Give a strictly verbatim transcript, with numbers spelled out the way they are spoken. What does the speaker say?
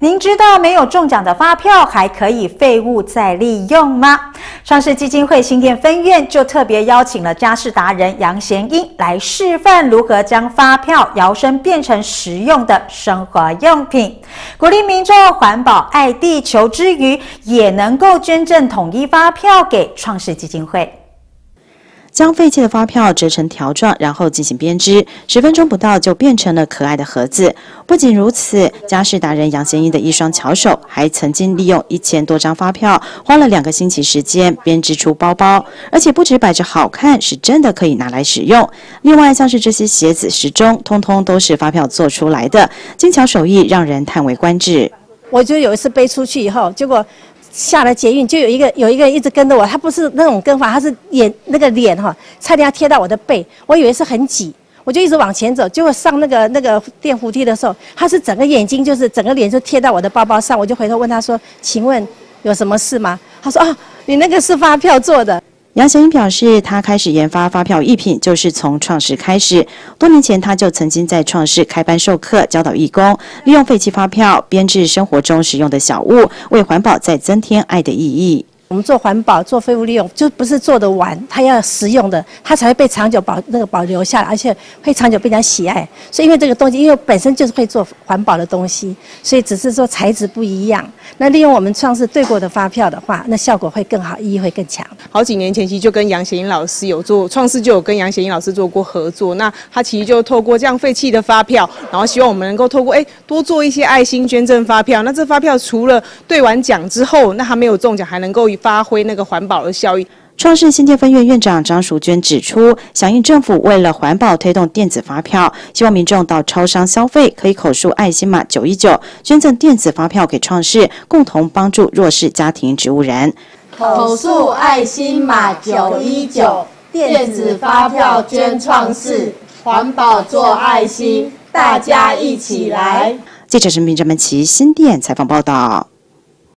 您知道没有中奖的发票还可以废物再利用吗？创世基金会新店分院就特别邀请了家事达人杨贤英来示范如何将发票摇身变成实用的生活用品，鼓励民众环保爱地球之余，也能够捐赠统一发票给创世基金会。 将废弃的发票折成条状，然后进行编织，十分钟不到就变成了可爱的盒子。不仅如此，家事达人杨贤英的一双巧手，还曾经利用一千多张发票，花了两个星期时间编织出包包，而且不止摆着好看，是真的可以拿来使用。另外，像是这些鞋子、时钟，通通都是发票做出来的，精巧手艺让人叹为观止。 我就有一次背出去以后，结果下了捷运，就有一个有一个人一直跟着我，他不是那种跟法，他是眼那个脸哈，差点要贴到我的背，我以为是很挤，我就一直往前走，结果上那个那个电扶梯的时候，他是整个眼睛就是整个脸就贴到我的包包上，我就回头问他说：“请问有什么事吗？”他说：“哦，你那个是发票做的。” 杨贤英表示，他开始研发发票艺品，就是从创世开始。多年前，他就曾经在创世开班授课，教导义工，利用废弃发票编制生活中实用的小物，为环保再增添爱的意义。 我们做环保、做废物利用，就不是做得完，它要实用的，它才会被长久保那个保留下来，而且会长久被人家喜爱。所以，因为这个东西，因为本身就是会做环保的东西，所以只是说材质不一样。那利用我们创世对过的发票的话，那效果会更好，意义会更强。 好几年前，其实就跟杨贤英老师有做创世，就有跟杨贤英老师做过合作。那他其实就透过这样废弃的发票，然后希望我们能够透过哎多做一些爱心捐赠发票。那这发票除了兑完奖之后，那他没有中奖，还能够发挥那个环保的效益。 创世新店分院院长张淑娟指出，响应政府为了环保推动电子发票，希望民众到超商消费可以口述爱心码九一九，捐赠电子发票给创世，共同帮助弱势家庭植物人。 口述爱心码九一九，电子发票捐创世，环保做爱心，大家一起来。 记者陈明、张曼琪新店采访报道。